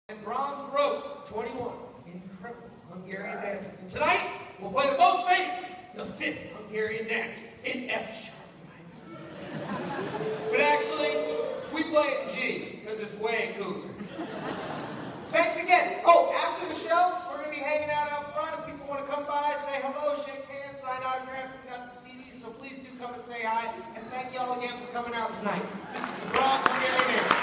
And Brahms wrote 21 incredible Hungarian dances. And tonight, we'll play the most famous, the 5th Hungarian dance in F sharp minor. But actually, we play it in G, because it's way cooler. Thanks again. Oh, after the show, we're going to be hanging out front. If people want to come by, say hello, shake hands, sign autographs. We got some CDs, so please do come and say hi. And thank y'all again for coming out tonight. This is the Brahms Hungarian Dance.